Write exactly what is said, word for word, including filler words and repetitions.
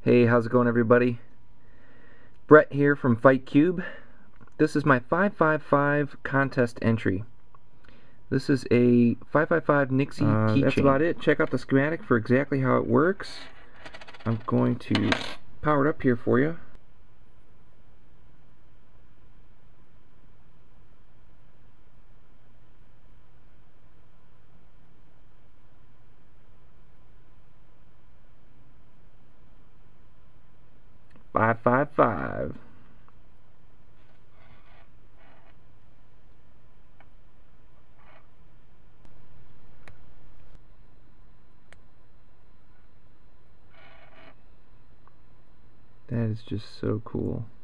Hey, how's it going, everybody? Brett here from FightCube. This is my five five five contest entry. This is a five five five Nixie uh, keychain. That's about it. Check out the schematic for exactly how it works. I'm going to power it up here for you. Five five five. That is just so cool.